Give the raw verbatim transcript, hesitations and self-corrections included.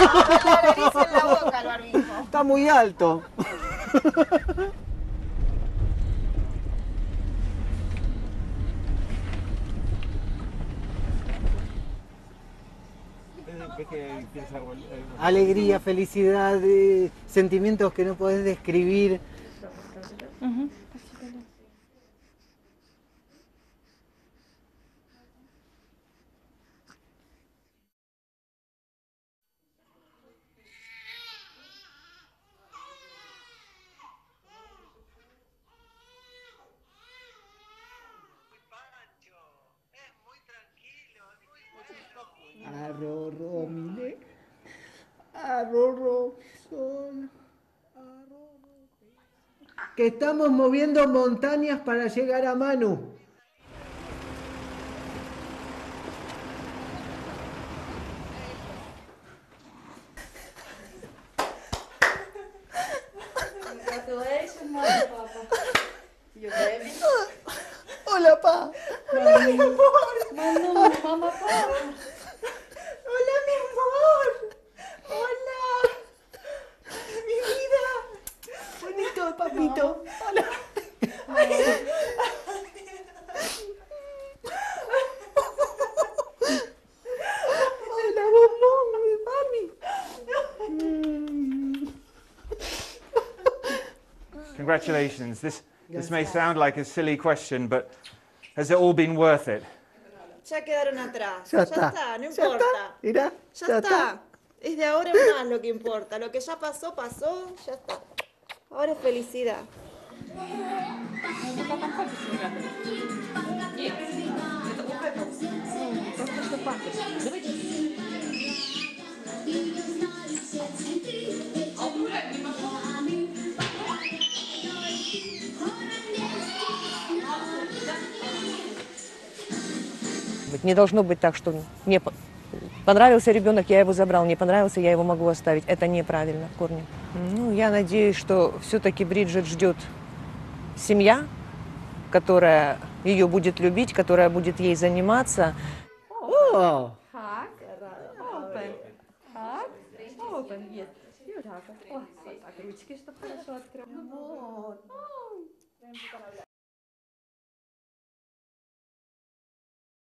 la nariz y en la boca el barbijo. Está muy alto. Alegría, felicidad, eh, sentimientos que no podés describir. Угу. Arroro, mire. Arroro, sol. Arroro. Que estamos moviendo montañas para llegar a Manu. Congratulations, mama, papa. You baby. Hola, pa. Hola, mi amor. Manu, mama, papa. Hola, mi amor. Hola. Mi vida. Bonito, papito. Hola. Hola, bombón, mi mami. Congratulations. This, this may sound like a silly question, but has it all been worth it? Ya quedaron atrás. Ya Ya está. está, no Ya importa. está. Mirá, Ya, ya está. está. Es de ahora en más lo que importa. Lo que ya pasó, pasó, ya está. Ahora es felicidad. Не должно быть так, что мне понравился ребенок, я его забрал, не понравился, я его могу оставить. Это неправильно в корне. Ну, я надеюсь, что все-таки Бриджит ждет семья, которая ее будет любить, которая будет ей заниматься. Oh. Так. Open. Так. Open. Yes. Вот так вот. О, вот так. Ручки, чтобы хорошо открыть.